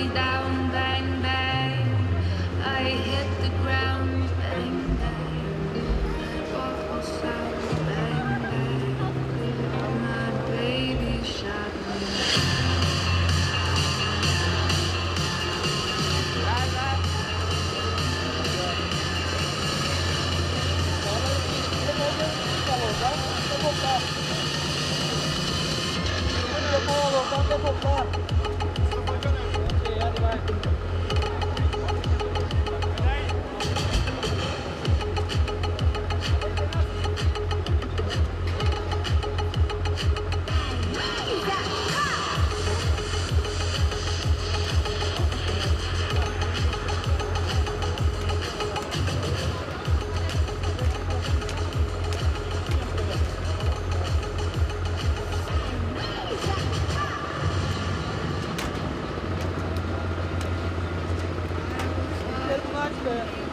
me down, bang, bang. I hit the ground, bang, bang. Awful sound, bang, bang. My baby shot me. Much better.